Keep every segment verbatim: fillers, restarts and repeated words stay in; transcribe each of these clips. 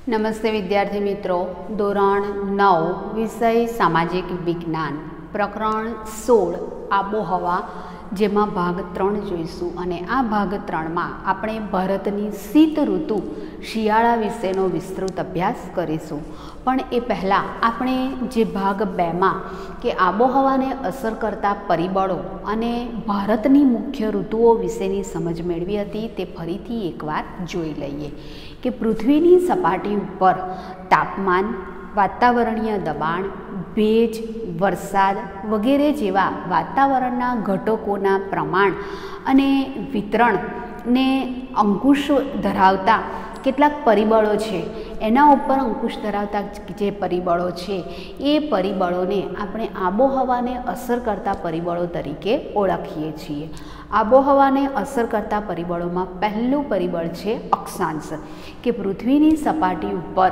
નમસ્તે વિદ્યાર્થી મિત્રો, ધોરણ નવ વિષય સામાજિક વિજ્ઞાન પ્રકરણ સોળ આબોહવા, જેમાં ભાગ ત્રણ જોઈશું. અને આ ભાગ ત્રણમાં આપણે ભારતની શીત ઋતુ શિયાળા વિશેનો વિસ્તૃત અભ્યાસ કરીશું. પણ એ પહેલાં આપણે જે ભાગ બેમાં કે આબોહવાને અસર કરતા પરિબળો અને ભારતની મુખ્ય ઋતુઓ વિશેની સમજ મેળવી હતી તે ફરીથી એકવાર જોઈ લઈએ. કે પૃથ્વીની સપાટી ઉપર તાપમાન, વાતાવરણીય દબાણ, ભેજ, વરસાદ વગેરે જેવા વાતાવરણના ઘટકોના પ્રમાણ અને વિતરણને અંકુશ ધરાવતા કેટલાક પરિબળો છે, એના ઉપર અંકુશ ધરાવતા જે પરિબળો છે એ પરિબળોને આપણે આબોહવાને અસર કરતા પરિબળો તરીકે ઓળખીએ છીએ. આબોહવાને અસર કરતા પરિબળોમાં પહેલું પરિબળ છે અક્ષાંશ, કે પૃથ્વીની સપાટી ઉપર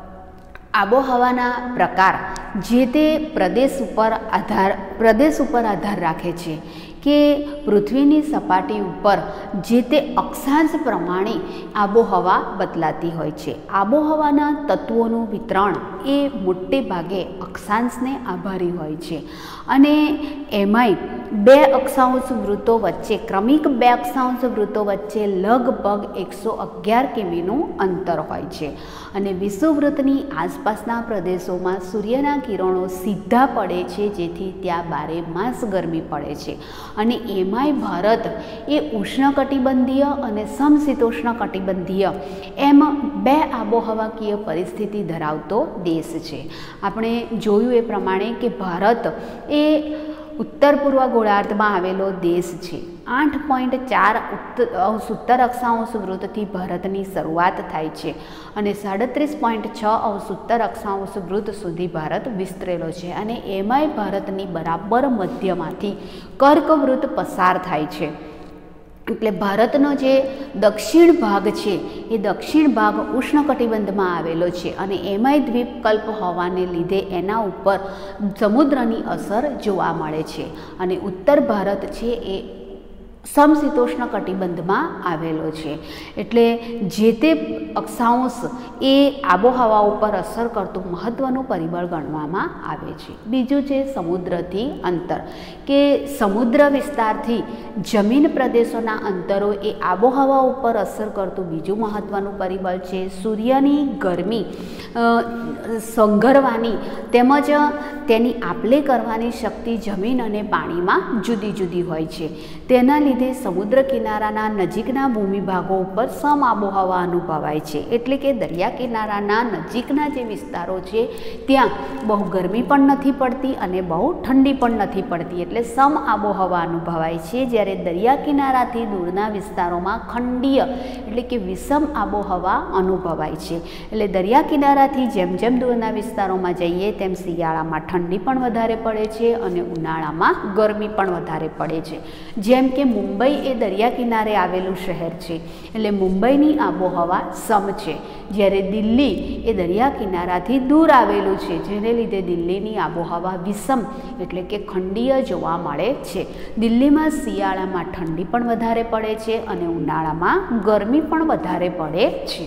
આબોહવાના પ્રકાર જે તે પ્રદેશ ઉપર આધાર પ્રદેશ ઉપર આધાર રાખે છે. કે પૃથ્વીની સપાટી ઉપર જે તે અક્ષાંશ પ્રમાણે આબોહવા બદલાતી હોય છે. આબોહવાના તત્વોનું વિતરણ એ મોટે ભાગે અક્ષાંશને આભારી હોય છે. અને એમાંય બે અક્ષાંશ વૃત્તો વચ્ચે ક્રમિક બે અક્ષાંશ વૃત્તો વચ્ચે લગભગ એકસો અગિયાર કિમીનું અંતર હોય છે. અને વિષુવવૃત્તની આસપાસના પ્રદેશોમાં સૂર્યના કિરણો સીધા પડે છે, જેથી ત્યાં બારે માસ ગરમી પડે છે. અને એમાંય ભારત એ ઉષ્ણકટિબંધીય અને સમશીતોષ્ણ કટિબંધીય એમ બે આબોહવાકીય પરિસ્થિતિ ધરાવતો દેશ છે. આપણે જોયું એ પ્રમાણે કે ભારત એ ઉત્તર પૂર્વ ગોળાર્ધમાં આવેલો દેશ છે. આઠ પોઈન્ટ ચાર અંશ ઉત્તર અક્ષાંશ વૃત્તથી ભારતની શરૂઆત થાય છે અને સાડત્રીસ પોઈન્ટ છ અંશ ઉત્તર અક્ષાંશ વૃત્ત સુધી ભારત વિસ્તરેલો છે. અને એમાંય ભારતની બરાબર મધ્યમાંથી કર્કવૃત્ત પસાર થાય છે. એટલે ભારતનો જે દક્ષિણ ભાગ છે એ દક્ષિણ ભાગ ઉષ્ણકટિબંધમાં આવેલો છે. અને એમાંય દ્વીપકલ્પ હોવાને લીધે એના ઉપર સમુદ્રની અસર જોવા મળે છે. અને ઉત્તર ભારત છે એ સમશીતોષ્ણ કટિબંધમાં આવેલો છે. એટલે જે તે અક્ષાંશ એ આબોહવા ઉપર અસર કરતું મહત્ત્વનું પરિબળ ગણવામાં આવે છે. બીજું છે સમુદ્રથી અંતર, કે સમુદ્ર વિસ્તારથી જમીન પ્રદેશોના અંતરો એ આબોહવા ઉપર અસર કરતું બીજું મહત્ત્વનું પરિબળ છે. સૂર્યની ગરમી સંઘરવાની તેમજ તેની આપલે કરવાની શક્તિ જમીન અને પાણીમાં જુદી જુદી હોય છે. તેના લીધે સમુદ્ર કિનારાના નજીકના ભૂમિભાગો ઉપર સમ આબોહવા અનુભવાય છે. એટલે કે દરિયા કિનારાના નજીકના જે વિસ્તારો છે ત્યાં બહુ ગરમી પણ નથી પડતી અને બહુ ઠંડી પણ નથી પડતી, એટલે સમ આબોહવા અનુભવાય છે. જ્યારે દરિયા કિનારાથી દૂરના વિસ્તારોમાં ખંડીય એટલે કે વિષમ આબોહવા અનુભવાય છે. એટલે દરિયા કિનારાથી જેમ જેમ દૂરના વિસ્તારોમાં જઈએ તેમ શિયાળામાં ઠંડી પણ વધારે પડે છે અને ઉનાળામાં ગરમી પણ વધારે પડે છે. જેમ કે મુંબઈ એ દરિયા કિનારે આવેલું શહેર છે, એટલે મુંબઈની આબોહવા સમ છે. જ્યારે દિલ્હી એ દરિયા કિનારાથી દૂર આવેલું છે, જેને લીધે દિલ્હીની આબોહવા વિષમ એટલે કે ખંડીય જોવા મળે છે. દિલ્હીમાં શિયાળામાં ઠંડી પણ વધારે પડે છે અને ઉનાળામાં ગરમી પણ વધારે પડે છે.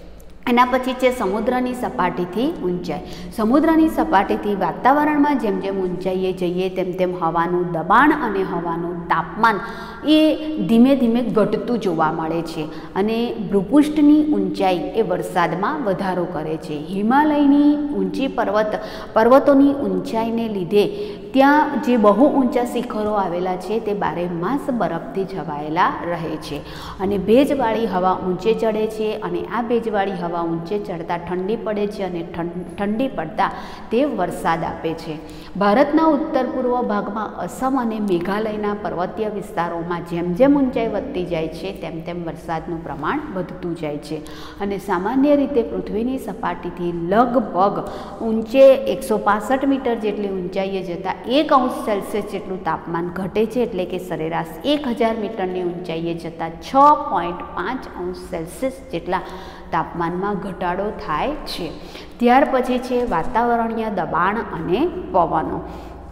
એના પછી છે સમુદ્રની સપાટીથી ઊંચાઈ. સમુદ્રની સપાટીથી વાતાવરણમાં જેમ જેમ ઊંચાઈએ જઈએ તેમ તેમ હવાનું દબાણ અને હવાનું તાપમાન એ ધીમે ધીમે ઘટતું જોવા મળે છે. અને ભૂપૃષ્ઠની ઊંચાઈ એ વરસાદમાં વધારો કરે છે. હિમાલયની ઊંચી પર્વત પર્વતોની ઊંચાઈને લીધે ત્યાં જે બહુ ઊંચા શિખરો આવેલા છે તે બારે માસ બરફથી છવાયેલા રહે છે. અને ભેજવાળી હવા ઊંચે ચડે છે અને આ ભેજવાળી હવા ઊંચે ચડતા ઠંડી પડે છે અને ઠંડી પડતા તે વરસાદ આપે છે. ભારતના ઉત્તર પૂર્વ ભાગમાં અસમ અને મેઘાલયના પર્વતીય વિસ્તારોમાં જેમ જેમ ઊંચાઈ વધતી જાય છે તેમ તેમ વરસાદનું પ્રમાણ વધતું જાય છે. અને સામાન્ય રીતે પૃથ્વીની સપાટીથી લગભગ ઊંચે એકસો પાસઠ મીટર જેટલી ઊંચાઈએ જતાં એક અંશ સેલ્સિયસ જેટલું તાપમાન ઘટે છે. એટલે કે સરેરાશ એક હજાર મીટરની ઊંચાઈએ જતાં છ પોઈન્ટ પાંચ અંશ સેલ્સિયસ જેટલા તાપમાનમાં ઘટાડો થાય છે. ત્યાર પછી છે વાતાવરણીય દબાણ અને પવનો.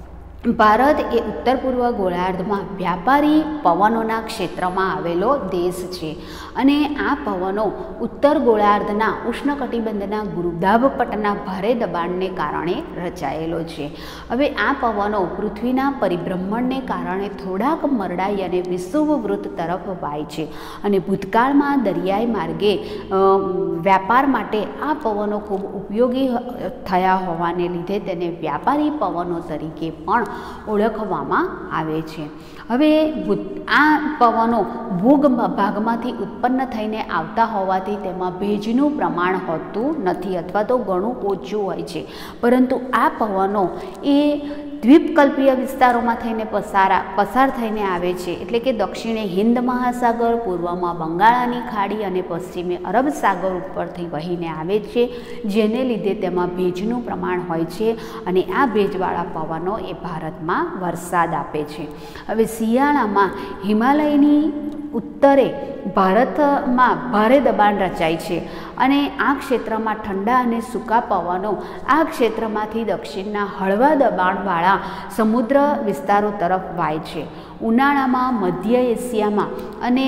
ભારત એ ઉત્તર પૂર્વ ગોળાર્ધમાં વ્યાપારી પવનોના ક્ષેત્રમાં આવેલો દેશ છે અને આ પવનો ઉત્તર ગોળાર્ધના ઉષ્ણકટિબંધના ગુરુદાભપટના ભારે દબાણને કારણે રચાયેલો છે. હવે આ પવનો પૃથ્વીના પરિભ્રમણને કારણે થોડાક મરડાઈ અને વિષુવવૃત્ત તરફ વાય છે અને ભૂતકાળમાં દરિયાઈ માર્ગે વ્યાપાર માટે આ પવનો ખૂબ ઉપયોગી થયા હોવાને લીધે તેને વ્યાપારી પવનો તરીકે પણ ઓળખવામાં આવે છે. હવે આ પવનો ભૂભાગમાંથી ઉત્પન્ન થઈને આવતા હોવાથી તેમાં ભેજનું પ્રમાણ હોતું નથી અથવા તો ઘણું ઓછું હોય છે, પરંતુ આ પવનો એ દ્વીપકલ્પીય વિસ્તારોમાં થઈને પસાર પસાર થઈને આવે છે, એટલે કે દક્ષિણે હિન્દ મહાસાગર, પૂર્વમાં બંગાળાની ખાડી અને પશ્ચિમે અરબ સાગર ઉપરથી વહીને આવે છે, જેને લીધે તેમાં ભેજનું પ્રમાણ હોય છે અને આ ભેજવાળા પવનો એ ભારતમાં વરસાદ આપે છે. હવે શિયાળામાં હિમાલયની ઉત્તરે ભારતમાં ભારે દબાણ રચાય છે અને આ ક્ષેત્રમાં ઠંડા અને સૂકા પવનો આ ક્ષેત્રમાંથી દક્ષિણના હળવા દબાણવાળા સમુદ્ર વિસ્તારો તરફ વાય છે. ઉનાળામાં મધ્ય એશિયામાં અને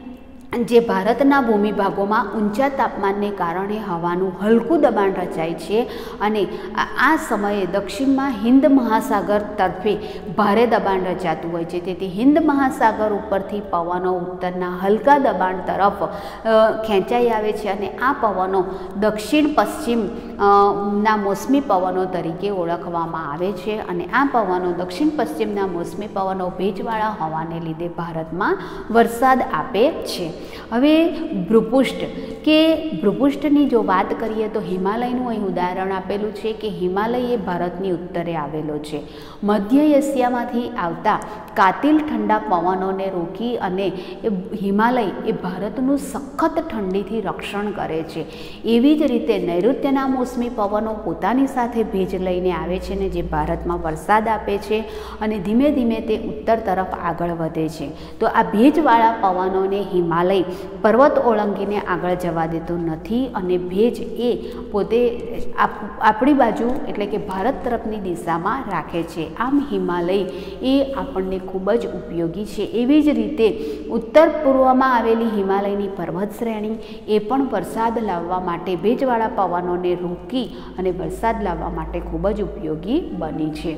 જે ભારતના ભૂમિભાગોમાં ઊંચા તાપમાનને કારણે હવાનું હલકું દબાણ રચાય છે અને આ સમયે દક્ષિણમાં હિન્દ મહાસાગર તરફે ભારે દબાણ રચાતું હોય છે. તેથી હિન્દ મહાસાગર ઉપરથી પવનો ઉત્તરના હલકા દબાણ તરફ ખેંચાઈ આવે છે અને આ પવનો દક્ષિણ પશ્ચિમ ના મોસમી પવનો તરીકે ઓળખવામાં આવે છે અને આ પવનો દક્ષિણ પશ્ચિમના મોસમી પવનો ભેજવાળા હોવાને લીધે ભારતમાં વરસાદ આપે છે. હવે ભૂપૃષ્ઠ કે ભૂપૃષ્ઠની જો વાત કરીએ તો હિમાલયનું અહીં ઉદાહરણ આપેલું છે કે હિમાલય એ ભારતની ઉત્તરે આવેલો છે. મધ્ય એશિયામાંથી આવતા કાતિલ ઠંડા પવનોને રોકી અને એ હિમાલય એ ભારતનું સખત ઠંડીથી રક્ષણ કરે છે. એવી જ રીતે નૈઋત્યના મોસમી પવનો પોતાની સાથે ભેજ લઈને આવે છે ને જે ભારતમાં વરસાદ આપે છે અને ધીમે ધીમે તે ઉત્તર તરફ આગળ વધે છે. તો આ ભેજવાળા પવનોને હિમાલય પર્વત ઓળંગીને આગળ જવા દેતો નથી અને ભેજ એ પોતે આપણી બાજુ એટલે કે ભારત તરફની દિશામાં રાખે છે. આમ હિમાલય એ આપણને ખૂબ જ ઉપયોગી છે. એવી જ રીતે ઉત્તર પૂર્વમાં આવેલી હિમાલયની પર્વત શ્રેણી એ પણ વરસાદ લાવવા માટે ભેજવાળા પવનોને રોકી અને વરસાદ લાવવા માટે ખૂબ જ ઉપયોગી બની છે.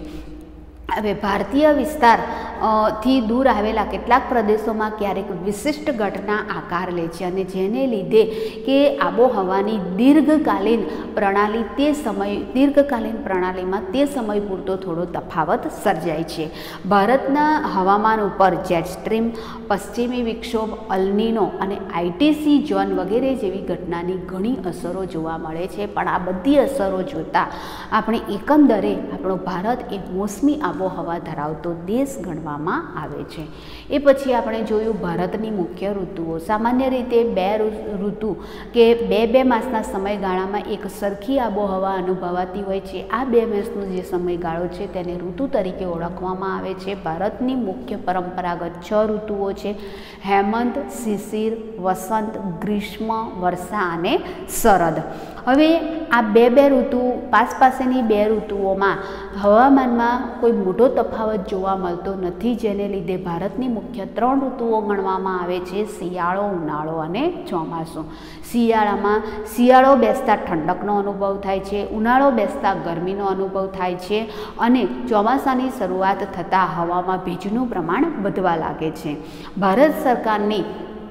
હવે ભારતીય વિસ્તાર થી દૂર આવેલા કેટલાક પ્રદેશોમાં ક્યારેક વિશિષ્ટ ઘટના આકાર લે છે અને જેને લીધે કે આબોહવાની દીર્ઘકાલીન પ્રણાલી તે સમય દીર્ઘકાલીન પ્રણાલીમાં તે સમય પૂરતો થોડો તફાવત સર્જાય છે. ભારતના હવામાન ઉપર જેટ સ્ટ્રીમ, પશ્ચિમી વિક્ષોભ, અલ્નીનો અને આઈટીસી ઝોન વગેરે જેવી ઘટનાની ઘણી અસરો જોવા મળે છે, પણ આ બધી અસરો જોતાં આપણે એકંદરે આપણો ભારત એ મોસમી આબોહવા ધરાવતો દેશ ગણવામાં આવે છે. એ પછી આપણે જોયું ભારતની મુખ્ય ઋતુઓ. સામાન્ય રીતે બે ઋતુ કે બે બે માસના સમયગાળામાં એક સરખી આબોહવા અનુભવાતી હોય છે. આ બે માસનો જે સમયગાળો છે તેને ઋતુ તરીકે ઓળખવામાં આવે છે. ભારતની મુખ્ય પરંપરાગત છ ઋતુઓ છે: હેમંત, શિશિર, વસંત, ગ્રીષ્મ, વર્ષા અને શરદ. હવે આ બે બે ઋતુ પાસ પાસેની બે ઋતુઓમાં હવામાનમાં કોઈ મોટો તફાવત જોવા મળતો નથી, જેને લીધે ભારતની મુખ્ય ત્રણ ઋતુઓ ગણવામાં આવે છે: શિયાળો, ઉનાળો અને ચોમાસું. શિયાળામાં શિયાળો બેસતા ઠંડકનો અનુભવ થાય છે, ઉનાળો બેસતા ગરમીનો અનુભવ થાય છે અને ચોમાસાની શરૂઆત થતાં હવામાં ભેજનું પ્રમાણ વધવા લાગે છે. ભારત સરકારની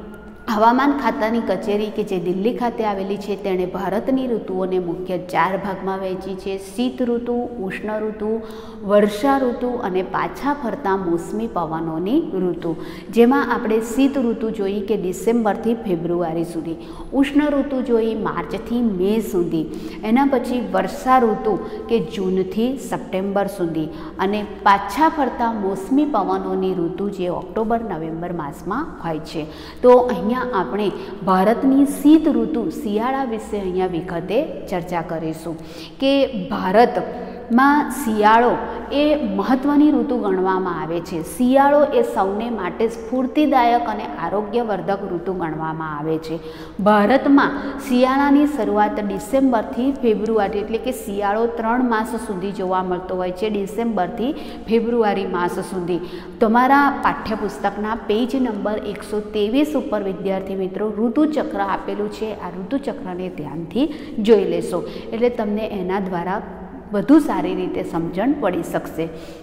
હવામાન ખાતાની કચેરી કે જે દિલ્હી ખાતે આવેલી છે તેણે ભારતની ઋતુઓને મુખ્ય ચાર ભાગમાં વહેંચી છે: શીત ઋતુ, ઉષ્ણ ઋતુ, વર્ષા ઋતુ અને પાછા ફરતા મોસમી પવનોની ઋતુ. જેમાં આપણે શીત ઋતુ જોઈ કે ડિસેમ્બરથી ફેબ્રુઆરી સુધી, ઉષ્ણ ઋતુ જોઈ માર્ચથી મે સુધી, એના પછી વર્ષા ઋતુ કે જૂનથી સપ્ટેમ્બર સુધી અને પાછા ફરતા મોસમી પવનોની ઋતુ જે ઓક્ટોબર નવેમ્બર માસમાં હોય છે. તો અહીંયા આપણે ભારતની શીત ઋતુ શિયાળા વિશે અહીંયા વિગતે ચર્ચા કરીશું કે ભારતમાં શિયાળો એ મહત્ત્વની ઋતુ ગણવામાં આવે છે। શિયાળો એ સૌને માટે સ્ફૂર્તિદાયક અને આરોગ્યવર્ધક ઋતુ ગણવામાં આવે છે। ભારતમાં શિયાળાની શરૂઆત ડિસેમ્બરથી ફેબ્રુઆરી એટલે કે શિયાળો ત્રણ માસ સુધી જોવા મળતો હોય છે, ડિસેમ્બરથી ફેબ્રુઆરી માસ સુધી। તમારા પાઠ્યપુસ્તકના પેજ નંબર એકસો ત્રેવીસ ઉપર વિદ્યાર્થી મિત્રો ઋતુચક્ર આપેલું છે, આ ઋતુચક્રને ધ્યાનથી જોઈ લેશો એટલે તમને એના દ્વારા વધુ સારી રીતે સમજણ પડી શકશે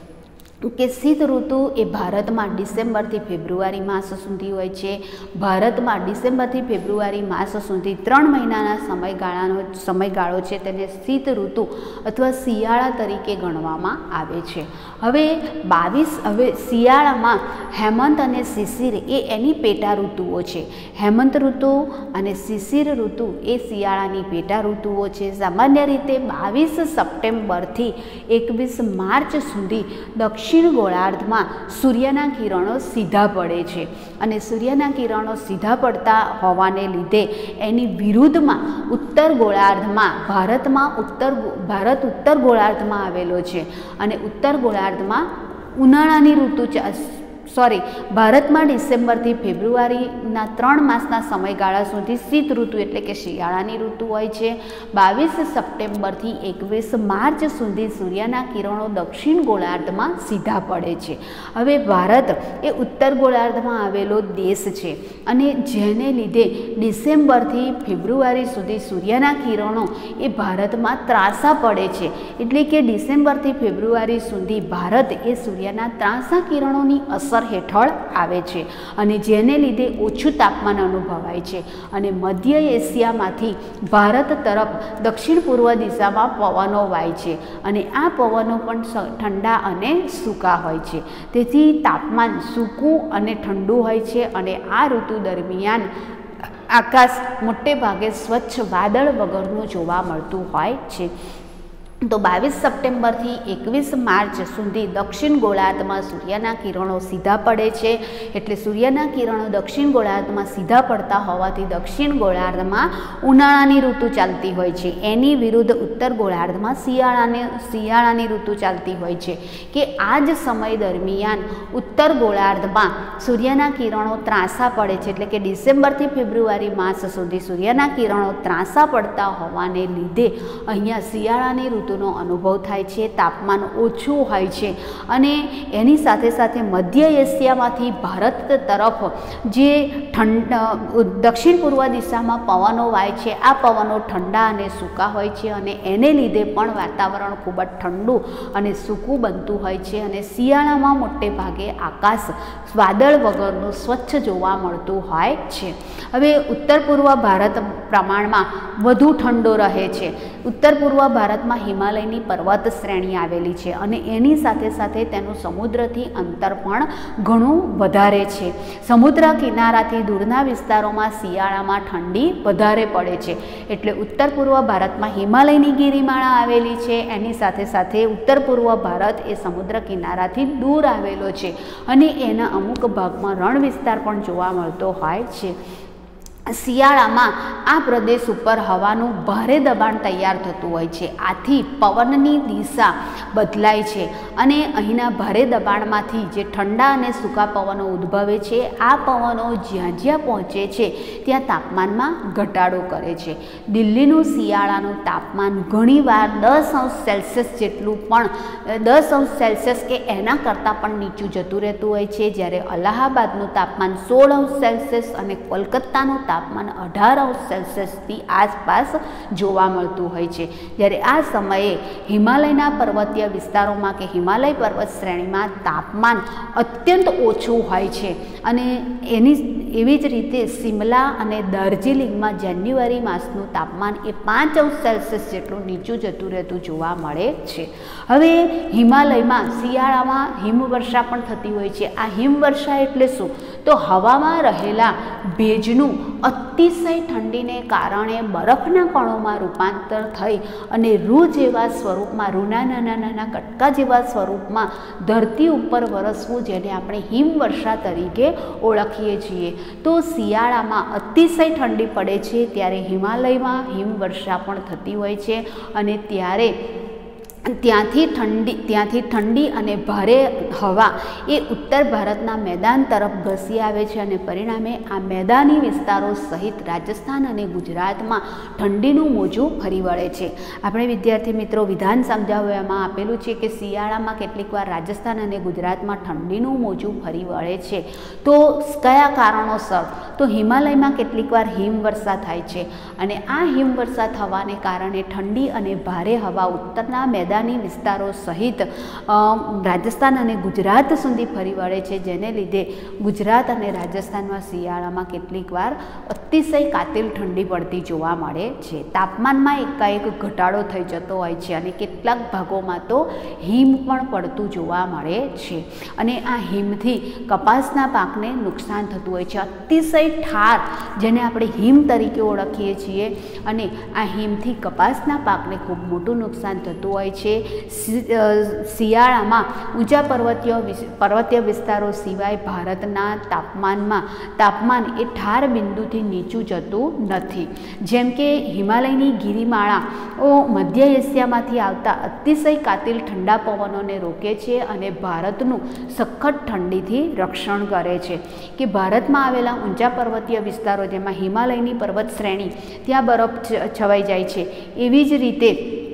કે શીત ઋતુ એ ભારતમાં ડિસેમ્બરથી ફેબ્રુઆરી માસ સુધી હોય છે। ભારતમાં ડિસેમ્બરથી ફેબ્રુઆરી માસ સુધી ત્રણ મહિનાના સમયગાળાનો સમયગાળો છે તેને શીત ઋતુ અથવા શિયાળા તરીકે ગણવામાં આવે છે। હવે બાવીસ હવે શિયાળામાં હેમંત અને શિશિર એ એની પેટા ઋતુઓ છે। હેમંત ઋતુ અને શિશિર ઋતુ એ શિયાળાની પેટા ઋતુઓ છે। સામાન્ય રીતે બાવીસ સપ્ટેમ્બરથી એકવીસ માર્ચ સુધી દક્ષિણ દક્ષિણ ગોળાર્ધમાં સૂર્યના કિરણો સીધા પડે છે અને સૂર્યના કિરણો સીધા પડતા હોવાને લીધે એની વિરુદ્ધમાં ઉત્તર ગોળાર્ધમાં ભારતમાં ઉત્તર ભારત ઉત્તર ગોળાર્ધમાં આવેલો છે અને ઉત્તર ગોળાર્ધમાં ઉનાળાની ઋતુ સોરી ભારતમાં ડિસેમ્બરથી ફેબ્રુઆરીના ત્રણ માસના સમયગાળા સુધી શીત ઋતુ એટલે કે શિયાળાની ઋતુ હોય છે। બાવીસ સપ્ટેમ્બરથી એકવીસ માર્ચ સુધી સૂર્યના કિરણો દક્ષિણ ગોળાર્ધમાં સીધા પડે છે। હવે ભારત એ ઉત્તર ગોળાર્ધમાં આવેલો દેશ છે અને જેને લીધે ડિસેમ્બરથી ફેબ્રુઆરી સુધી સૂર્યના કિરણો એ ભારતમાં ત્રાંસા પડે છે એટલે કે ડિસેમ્બરથી ફેબ્રુઆરી સુધી ભારત એ સૂર્યના ત્રાંસા કિરણોની અસર હેઠળ આવે છે અને જેને લીધે ઓછું તાપમાન અનુભવાય છે અને મધ્ય એશિયામાંથી ભારત તરફ દક્ષિણ પૂર્વ દિશામાં પવનો વાય છે અને આ પવનો પણ ઠંડા અને સૂકા હોય છે, તેથી તાપમાન સૂકું અને ઠંડુ હોય છે અને આ ઋતુ દરમિયાન આકાશ મોટે ભાગે સ્વચ્છ વાદળ વગરનું જોવા મળતું હોય છે। તો બાવીસ સપ્ટેમ્બરથી એકવીસ માર્ચ સુધી દક્ષિણ ગોળાર્ધમાં સૂર્યના કિરણો સીધા પડે છે એટલે સૂર્યના કિરણો દક્ષિણ ગોળાર્ધમાં સીધા પડતા હોવાથી દક્ષિણ ગોળાર્ધમાં ઉનાળાની ઋતુ ચાલતી હોય છે, એની વિરુદ્ધ ઉત્તર ગોળાર્ધમાં શિયાળાની શિયાળાની ઋતુ ચાલતી હોય છે કે આ જ સમય દરમિયાન ઉત્તર ગોળાર્ધમાં સૂર્યના કિરણો ત્રાંસા પડે છે એટલે કે ડિસેમ્બરથી ફેબ્રુઆરી માસ સુધી સૂર્યના કિરણો ત્રાંસા પડતા હોવાને લીધે અહીંયા શિયાળાની ઋતુ નો અનુભવ થાય છે, તાપમાન ઓછું હોય છે અને એની સાથે સાથે મધ્ય એશિયામાંથી ભારત તરફ જે ઠંડા દક્ષિણ પૂર્વ દિશામાં પવનો વાય છે આ પવનો ઠંડા અને સૂકા હોય છે અને એને લીધે પણ વાતાવરણ ખૂબ જ ઠંડુ અને સૂકું બનતું હોય છે અને શિયાળામાં મોટે ભાગે આકાશ વાદળ વગરનું સ્વચ્છ જોવા મળતું હોય છે। હવે ઉત્તર પૂર્વ ભારત પ્રમાણમાં વધુ ઠંડો રહે છે। ઉત્તર પૂર્વ ભારતમાં હિમાલયની પર્વત શ્રેણી આવેલી છે અને એની સાથે સાથે તેનું સમુદ્રથી અંતર પણ ઘણું વધારે છે। સમુદ્ર કિનારાથી દૂરના વિસ્તારોમાં શિયાળામાં ઠંડી વધારે પડે છે એટલે ઉત્તર પૂર્વ ભારતમાં હિમાલયની ગિરિમાળા આવેલી છે, એની સાથે સાથે ઉત્તર પૂર્વ ભારત એ સમુદ્ર કિનારાથી દૂર આવેલો છે અને એના અમુક ભાગમાં રણ વિસ્તાર પણ જોવા મળતો હોય છે। શિયાળામાં આ પ્રદેશ ઉપર હવાનું ભારે દબાણ તૈયાર થતું હોય છે, આથી પવનની દિશા બદલાય છે અને અહીંના ભારે દબાણમાંથી જે ઠંડા અને સૂકા પવનો ઉદ્ભવે છે આ પવનો જ્યાં જ્યાં પહોંચે છે ત્યાં તાપમાનમાં ઘટાડો કરે છે। દિલ્હીનું શિયાળાનું તાપમાન ઘણીવાર દસ અંશ સેલ્સિયસ જેટલું પણ દસ અંશ સેલ્સિયસ કે એના કરતાં પણ નીચું જતું રહેતું હોય છે, જ્યારે અલ્હાબાદનું તાપમાન સોળ અંશ સેલ્સિયસ અને કોલકાતાનું તાપમાન અઢાર અંશ સેલ્સિયસની આસપાસ જોવા મળતું હોય છે। જ્યારે આ સમયે હિમાલયના પર્વતીય વિસ્તારોમાં કે હિમાલય પર્વત શ્રેણીમાં તાપમાન અત્યંત ઓછું હોય છે અને એની એવી જ રીતે શિમલા અને દાર્જિલિંગમાં જાન્યુઆરી માસનું તાપમાન એ પાંચ અંશ સેલ્સિયસ જેટલું નીચું જતું રહેતું જોવા મળે છે। હવે હિમાલયમાં શિયાળામાં હિમવર્ષા પણ થતી હોય છે। આ હિમવર્ષા એટલે શું? તો હવામાં રહેલા ભેજનું અતિશય ઠંડીને કારણે બરફના કણોમાં રૂપાંતર થઈ અને રૂ જેવા સ્વરૂપમાં રૂના નાના નાના કટકા જેવા સ્વરૂપમાં ધરતી ઉપર વરસવું, જેને આપણે હિમવર્ષા તરીકે ઓળખીએ છીએ। તો શિયાળામાં અતિશય ઠંડી પડે છે ત્યારે હિમાલયમાં હિમવર્ષા પણ થતી હોય છે અને ત્યારે ત્યાંથી ઠંડી ત્યાંથી ઠંડી અને ભારે હવા એ ઉત્તર ભારતના મેદાન તરફ ઘસી આવે છે અને પરિણામે આ મેદાની વિસ્તારો સહિત રાજસ્થાન અને ગુજરાતમાં ઠંડીનું મોજું ફરી વળે છે. આપણે વિદ્યાર્થી મિત્રો વિધાન સમજાવવામાં આપેલું છે કે શિયાળામાં કેટલીક વાર રાજસ્થાન અને ગુજરાતમાં ઠંડીનું મોજું ફરી વળે છે. તો કયા કારણોસર? તો હિમાલયમાં કેટલીક વાર હિમવર્ષા થાય છે અને આ હિમવર્ષા થવાને કારણે ઠંડી અને ભારે હવા ઉત્તરના મેદાન વિસ્તારો સહિત રાજસ્થાન અને ગુજરાત સુધી ફરી વળે છે, જેને લીધે ગુજરાત અને રાજસ્થાનમાં શિયાળામાં કેટલીક વાર અતિશય કાતિલ ઠંડી પડતી જોવા મળે છે. તાપમાનમાં એકાએક ઘટાડો થઈ જતો હોય છે અને કેટલાક ભાગોમાં તો હિમ પણ પડતું જોવા મળે છે અને આ હિમથી કપાસના પાકને નુકસાન થતું હોય છે. અતિશય ઠાર, જેને આપણે હિમ તરીકે ઓળખીએ છીએ, અને આ હિમથી કપાસના પાકને ખૂબ મોટું નુકસાન થતું હોય છે. શિયાળામાં ઊંચા પર્વતીય પર્વતીય વિસ્તારો સિવાય ભારતના તાપમાનમાં તાપમાન એ ઠાર બિંદુથી નીચું જતું નથી. જેમ કે હિમાલયની ગિરિમાળાઓ મધ્ય એશિયામાંથી આવતા અતિશય કાતિલ ઠંડા પવનોને રોકે છે અને ભારતનું સખત ઠંડીથી રક્ષણ કરે છે. કે ભારતમાં આવેલા ઊંચા પર્વતીય વિસ્તારો, જેમાં હિમાલયની પર્વત શ્રેણી, ત્યાં બરફ છવાઈ જાય છે. એવી જ રીતે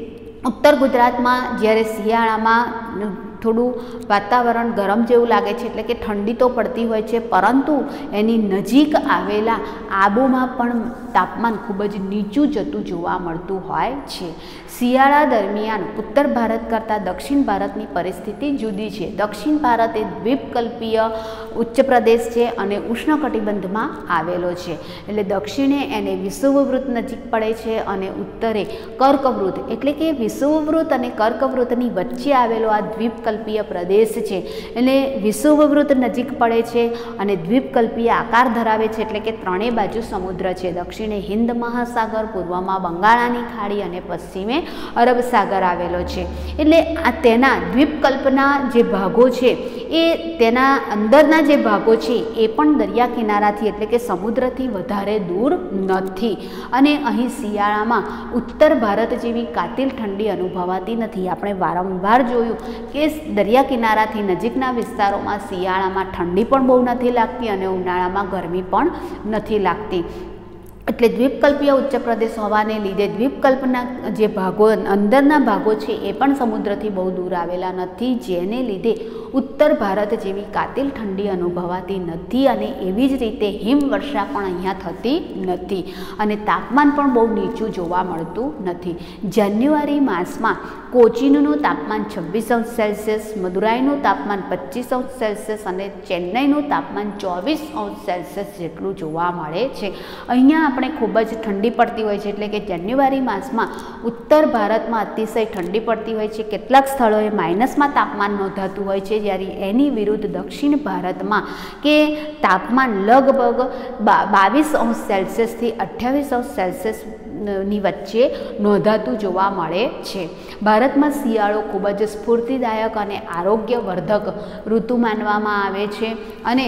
ઉત્તર ગુજરાતમાં જ્યારે શિયાળામાં થોડું વાતાવરણ ગરમ જેવું લાગે છે, એટલે કે ઠંડી તો પડતી હોય છે, પરંતુ એની નજીક આવેલા આબુમાં પણ તાપમાન ખૂબ જ નીચું જતું જોવા મળતું હોય છે. શિયાળા દરમિયાન ઉત્તર ભારત કરતાં દક્ષિણ ભારતની પરિસ્થિતિ જુદી છે. દક્ષિણ ભારત એ દ્વીપકલ્પીય ઉચ્ચ પ્રદેશ છે અને ઉષ્ણકટિબંધમાં આવેલો છે, એટલે દક્ષિણે એને વિષુવવૃત્ત નજીક પડે છે અને ઉત્તરે કર્કવૃત્ત, એટલે કે વિષુવવૃત્ત અને કર્કવૃત્તની વચ્ચે આવેલો આ દ્વીપકલ્પીય પ્રદેશ છે. એટલે વિષુવવૃત્ત નજીક પડે છે અને દ્વીપકલ્પીય આકાર ધરાવે છે, એટલે કે ત્રણેય બાજુ સમુદ્ર છે. દક્ષિણે હિન્દ મહાસાગર, પૂર્વમાં બંગાળાની ખાડી અને પશ્ચિમે અરબ સાગર આવેલો છે. એટલે આ તેના દ્વીપકલ્પના જે ભાગો છે એ તેના અંદરના જે ભાગો છે એ પણ દરિયા કિનારાથી, એટલે કે સમુદ્રથી વધારે દૂર નથી. અને અહીં શિયાળામાં ઉત્તર ભારત જેવી કાતિલ ઠંડી અનુભવાતી નથી. આપણે વારંવાર જોયું કે દરિયા કિનારાથી નજીકના વિસ્તારોમાં શિયાળામાં ઠંડી પણ બહુ નથી લાગતી અને ઉનાળામાં ગરમી પણ નથી લાગતી. એટલે દ્વીપકલ્પીય ઉચ્ચ પ્રદેશ હોવાને લીધે દ્વીપકલ્પના જે ભાગો અંદરના ભાગો છે એ પણ સમુદ્રથી બહુ દૂર આવેલા નથી, જેને લીધે ઉત્તર ભારત જેવી કાતિલ ઠંડી અનુભવાતી નથી અને એવી જ રીતે હિમવર્ષા પણ અહીંયા થતી નથી અને તાપમાન પણ બહુ નીચું જોવા મળતું નથી. જાન્યુઆરી માસમાં કોચીનનું તાપમાન છવ્વીસ અંશ સેલ્સિયસ, મદુરાઈનું તાપમાન પચીસ અંશ સેલ્સિયસ અને ચેન્નઈનું તાપમાન ચોવીસ અંશ સેલ્સિયસ જેટલું જોવા મળે છે. અહીંયા આપણે ખૂબ જ ઠંડી પડતી હોય છે, એટલે કે જાન્યુઆરી માસમાં ઉત્તર ભારતમાં અતિશય ઠંડી પડતી હોય છે. કેટલાક સ્થળોએ માઇનસમાં તાપમાન નોંધાતું હોય છે, જ્યારે એની વિરુદ્ધ દક્ષિણ ભારતમાં કે તાપમાન લગભગ બાવીસ અંશ સેલ્સિયસથી અઠ્યાવીસ અંશ સેલ્સિયસ ની વચ્ચે નોંધાતું જોવા મળે છે. ભારતમાં શિયાળો ખૂબ જ સ્ફૂર્તિદાયક અને આરોગ્યવર્ધક ઋતુ માનવામાં આવે છે અને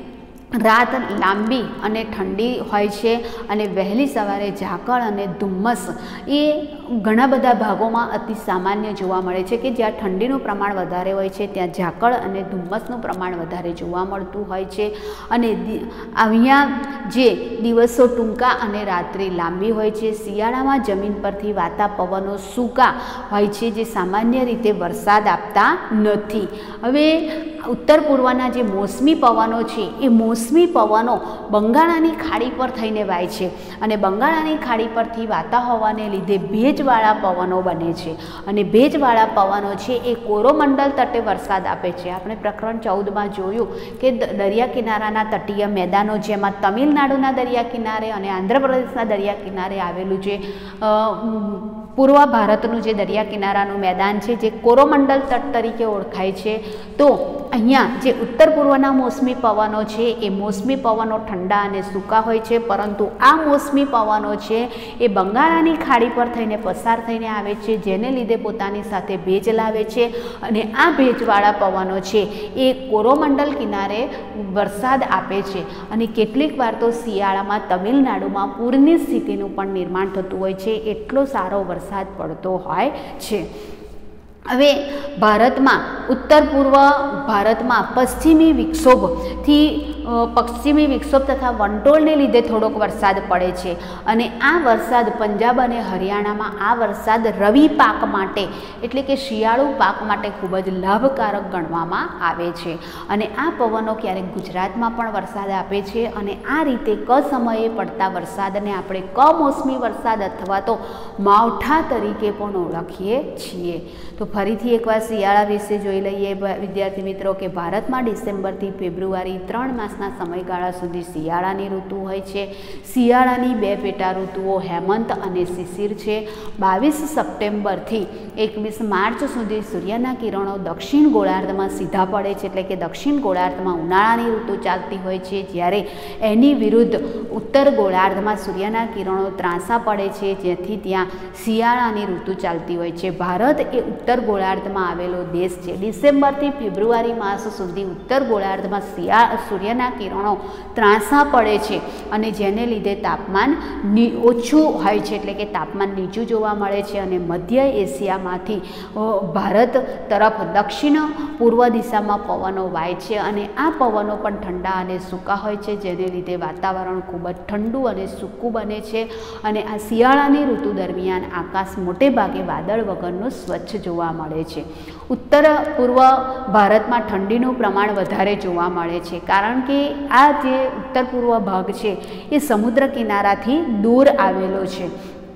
રાત લાંબી અને ઠંડી હોય છે અને વહેલી સવારે ઝાકળ અને ધુમ્મસ એ ઘણા બધા ભાગોમાં અતિ સામાન્ય જોવા મળે છે કે જ્યાં ઠંડીનું પ્રમાણ વધારે હોય છે ત્યાં ઝાકળ અને ધુમ્મસનું પ્રમાણ વધારે જોવા મળતું હોય છે. અને અહીંયા જે દિવસો ટૂંકા અને રાત્રિ લાંબી હોય છે. શિયાળામાં જમીન પરથી વાતા પવનો સૂકા હોય છે, જે સામાન્ય રીતે વરસાદ આપતા નથી. હવે ઉત્તર પૂર્વના જે મોસમી પવનો છે એ મોસમી પવનો બંગાળાની ખાડી પર થઈને વાય છે અને બંગાળાની ખાડી પરથી વાતા હોવાને લીધે ભેજવાળા પવનો બને છે અને ભેજવાળા પવનો છે એ કોરોમંડલ તટે વરસાદ આપે છે. આપણે પ્રકરણ ચૌદમાં જોયું કે દરિયા કિનારાના તટીય મેદાનો, જેમાં તમિલનાડુના દરિયા કિનારે અને આંધ્રપ્રદેશના દરિયા કિનારે આવેલું છે પૂર્વ ભારતનું જે દરિયા કિનારાનું મેદાન છે જે કોરોમંડલ તટ તરીકે ઓળખાય છે. તો અહીંયા જે ઉત્તર પૂર્વના મોસમી પવનો છે એ મોસમી પવનો ઠંડા અને સૂકા હોય છે, પરંતુ આ મોસમી પવનો છે એ બંગાળાની ખાડી પર થઈને પસાર થઈને આવે છે, જેને લીધે પોતાની સાથે ભેજ લાવે છે અને આ ભેજવાળા પવનો છે એ કોરોમંડલ કિનારે વરસાદ આપે છે અને કેટલીક વાર તો શિયાળામાં તમિલનાડુમાં પૂરની સ્થિતિનું પણ નિર્માણ થતું હોય છે. એટલો સારો વરસાદ પડતો હોય છે. હવે ભારતમાં ઉત્તર પૂર્વ ભારતમાં પશ્ચિમી વિક્ષોભથી પશ્ચિમી વિક્ષોભ તથા વંટોળને લીધે થોડોક વરસાદ પડે છે અને આ વરસાદ પંજાબ અને હરિયાણામાં આ વરસાદ રવિ પાક માટે એટલે કે શિયાળુ પાક માટે ખૂબ જ લાભકારક ગણવામાં આવે છે અને આ પવનો ક્યારેક ગુજરાતમાં પણ વરસાદ આપે છે અને આ રીતે ક સમયે પડતા વરસાદને આપણે કમોસમી વરસાદ અથવા તો માવઠા તરીકે પણ ઓળખીએ છીએ। તો ફરીથી એકવાર શિયાળા વિશે જોઈ લઈએ વિદ્યાર્થી મિત્રો કે ભારતમાં ડિસેમ્બરથી ફેબ્રુઆરી ત્રણ માસના સમયગાળા સુધી શિયાળાની ઋતુ હોય છે। શિયાળાની બે પેટા ઋતુઓ હેમંત અને શિશિર છે। બાવીસ સપ્ટેમ્બરથી એકવીસ માર્ચ સુધી સૂર્યના કિરણો દક્ષિણ ગોળાર્ધમાં સીધા પડે છે એટલે કે દક્ષિણ ગોળાર્ધમાં ઉનાળાની ઋતુ ચાલતી હોય છે, જ્યારે એની વિરુદ્ધ ઉત્તર ગોળાર્ધમાં સૂર્યના કિરણો ત્રાંસા પડે છે, જેથી ત્યાં શિયાળાની ઋતુ ચાલતી હોય છે। ભારત એ ઉત્તર ગોળાર્ધમાં આવેલો દેશ છે। ડિસેમ્બરથી ફેબ્રુઆરી માસ સુધી ઉત્તર ગોળાર્ધમાં શિયાળ સૂર્યના કિરણો ત્રાંસા પડે છે અને જેને લીધે તાપમાન ઓછું હોય છે એટલે કે તાપમાન નીચું જોવા મળે છે અને મધ્ય એશિયામાંથી ભારત તરફ દક્ષિણ પૂર્વ દિશામાં પવનો વાય છે અને આ પવનો પણ ઠંડા અને સૂકા હોય છે, જેને લીધે વાતાવરણ ખૂબ જ ઠંડુ અને સૂકું બને છે અને આ શિયાળાની ઋતુ દરમિયાન આકાશ મોટે ભાગે વાદળ વગરનું સ્વચ્છ જોવા મળે છે। ઉત્તર પૂર્વ ભારતમાં ઠંડીનું પ્રમાણ વધારે જોવા મળે છે, કારણ કે આ જે ઉત્તર પૂર્વ ભાગ છે એ સમુદ્ર કિનારાથી દૂર આવેલો છે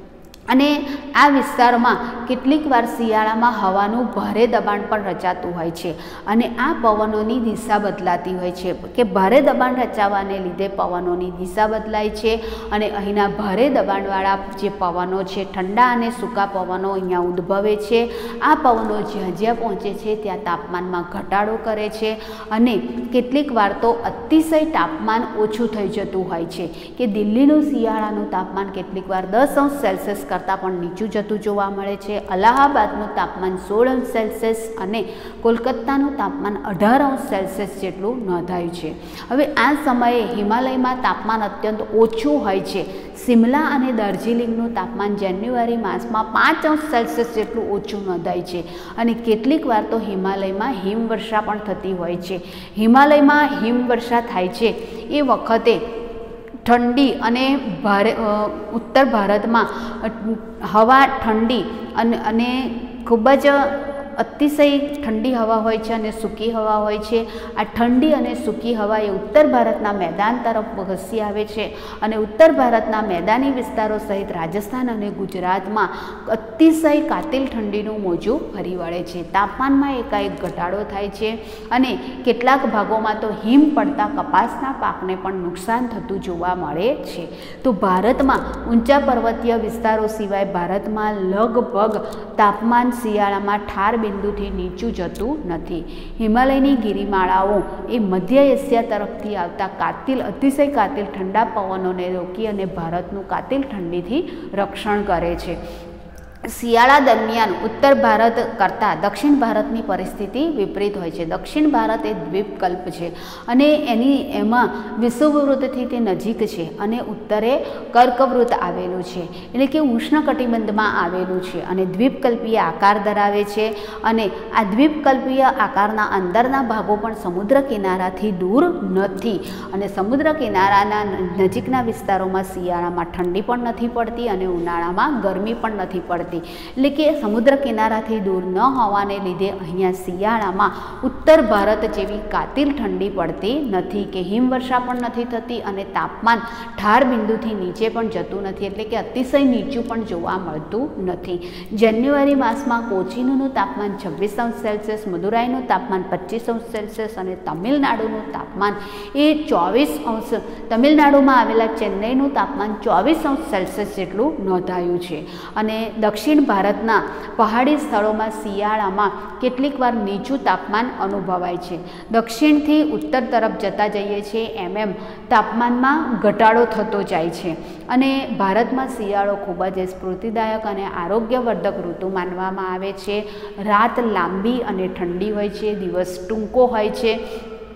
અને આ વિસ્તારમાં કેટલીક વાર શિયાળામાં હવાનું ભારે દબાણ પણ રચાતું હોય છે અને આ પવનોની દિશા બદલાતી હોય છે કે ભારે દબાણ રચાવાને લીધે પવનોની દિશા બદલાય છે અને અહીંના ભારે દબાણવાળા જે પવનો છે ઠંડા અને સૂકા પવનો અહીંયા ઉદ્ભવે છે। આ પવનો જ્યાં જ્યાં પહોંચે છે ત્યાં તાપમાનમાં ઘટાડો કરે છે અને કેટલીક વાર તો અતિશય તાપમાન ઓછું થઈ જતું હોય છે કે દિલ્હીનું શિયાળાનું તાપમાન કેટલીક વાર દસ અંશ સેલ્સિયસ કરતાં પણ નીચું જતું જોવા મળે છે। અલ્હાબાદનું તાપમાન સોળ અંશ સેલ્સિયસ અને કોલકાતાનું તાપમાન અઢાર અંશ સેલ્સિયસ જેટલું નોંધાયું છે। હવે આ સમયે હિમાલયમાં તાપમાન અત્યંત ઓછું હોય છે। શિમલા અને દાર્જિલિંગનું તાપમાન જાન્યુઆરી માસમાં પાંચ અંશ સેલ્સિયસ જેટલું ઓછું નોંધાય છે અને કેટલીક વાર તો હિમાલયમાં હિમવર્ષા પણ થતી હોય છે। હિમાલયમાં હિમવર્ષા થાય છે એ વખતે ઠંડી અને ભારે ઉત્તર ભારતમાં હવા ઠંડી અને અને ખૂબ જ અતિશય ઠંડી હવા હોય છે અને સૂકી હવા હોય છે। આ ઠંડી અને સૂકી હવા એ ઉત્તર ભારતના મેદાન તરફ ઘસી આવે છે અને ઉત્તર ભારતના મેદાની વિસ્તારો સહિત રાજસ્થાન અને ગુજરાતમાં અતિશય કાતિલ ઠંડીનું મોજું ફરી વળે છે। તાપમાનમાં એકાએક ઘટાડો થાય છે અને કેટલાક ભાગોમાં તો હિમ પડતા કપાસના પાકને પણ નુકસાન થતું જોવા મળે છે। તો ભારતમાં ઊંચા પર્વતીય વિસ્તારો સિવાય ભારતમાં લગભગ તાપમાન શિયાળામાં ઠાર બિંદુથી નીચું જતું નથી। હિમાલયની ગિરિમાળાઓ એ મધ્ય એશિયા તરફથી આવતા કાતિલ અતિશય કાતિલ ઠંડા પવનોને રોકી અને ભારતનું કાતિલ ઠંડીથી રક્ષણ કરે છે। શિયાળા દરમિયાન ઉત્તર ભારત કરતાં દક્ષિણ ભારતની પરિસ્થિતિ વિપરીત હોય છે। દક્ષિણ ભારત એ દ્વીપકલ્પ છે અને એની એમાં વિષુવવૃત્તથી તે નજીક છે અને ઉત્તરે કર્કવૃત્ત આવેલું છે એટલે કે ઉષ્ણકટિબંધમાં આવેલું છે અને દ્વીપકલ્પીય આકાર ધરાવે છે અને આ દ્વીપકલ્પીય આકારના અંદરના ભાગો પણ સમુદ્ર કિનારાથી દૂર નથી અને સમુદ્ર કિનારાના નજીકના વિસ્તારોમાં શિયાળામાં ઠંડી પણ નથી પડતી અને ઉનાળામાં ગરમી પણ નથી પડતી। એટલે કે સમુદ્ર કિનારાથી દૂર ન હોવાને લીધે અહીંયા શિયાળામાં ઉત્તર ભારત જેવી કાતિલ ઠંડી પડતી નથી કે હિમવર્ષા પણ નથી થતી અને તાપમાન ઠાર બિંદુથી નીચે પણ જતું નથી એટલે કે અતિશય નીચું પણ જોવા મળતું નથી। જાન્યુઆરી માસમાં કોચીનનું તાપમાન છવ્વીસ અંશ સેલ્સિયસ, મદુરાઈનું તાપમાન પચીસ અંશ સેલ્સિયસ અને તમિલનાડુનું તાપમાન એ ચોવીસ અંશ તમિલનાડુમાં આવેલા ચેન્નઈનું તાપમાન ચોવીસ અંશ સેલ્સિયસ જેટલું નોંધાયું છે અને દક્ષિણ ભારતના પહાડી સ્થળોમાં શિયાળામાં કેટલીક વાર નીચું તાપમાન અનુભવાય છે। દક્ષિણથી ઉત્તર તરફ જતા જઈએ છીએ એમ એમ તાપમાનમાં ઘટાડો થતો જાય છે અને ભારતમાં શિયાળો ખૂબ જ સ્ફૂર્તિદાયક અને આરોગ્યવર્ધક ઋતુ માનવામાં આવે છે। રાત લાંબી અને ઠંડી હોય છે, દિવસ ટૂંકો હોય છે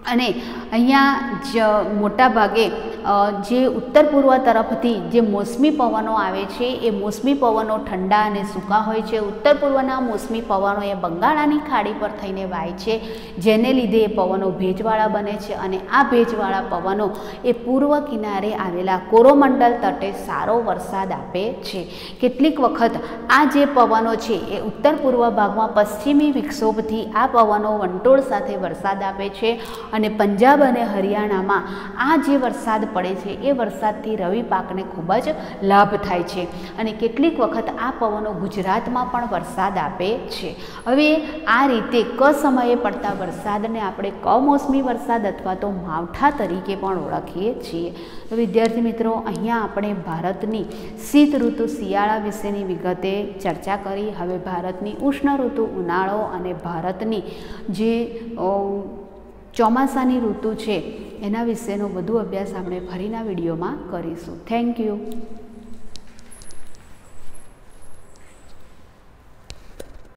અને અહીંયા જ મોટા ભાગે જે ઉત્તર પૂર્વ તરફથી જે મોસમી પવનો આવે છે એ મોસમી પવનો ઠંડા અને સૂકા હોય છે. ઉત્તર પૂર્વના મોસમી પવનો એ બંગાળાની ખાડી પર થઈને વાય છે, જેને લીધે એ પવનો ભેજવાળા બને છે અને આ ભેજવાળા પવનો એ પૂર્વ કિનારે આવેલા કોરોમંડલ તટે સારો વરસાદ આપે છે. કેટલીક વખત આ જે પવનો છે એ ઉત્તર પૂર્વ ભાગમાં પશ્ચિમી વિક્ષોભથી આ પવનો વંટોળ સાથે વરસાદ આપે છે અને પંજાબ અને હરિયાણામાં આ જે વરસાદ પડે છે એ વરસાદથી રવિ પાકને ખૂબ જ લાભ થાય છે અને કેટલીક વખત આ પવનો ગુજરાતમાં પણ વરસાદ આપે છે. હવે આ રીતે ક સમયે પડતા વરસાદને આપણે કમોસમી વરસાદ અથવા તો માવઠા તરીકે પણ ઓળખીએ છીએ. તો વિદ્યાર્થી મિત્રો, અહીંયા આપણે ભારતની શીત ઋતુ શિયાળા વિશેની વિગતે ચર્ચા કરી. હવે ભારતની ઉષ્ણ ઋતુ ઉનાળો અને ભારતની જે ચોમાસાની ઋતુ છે એના વિશેનો વધુ અભ્યાસ આપણે ફરીના વિડીયોમાં કરીશું. Thank you.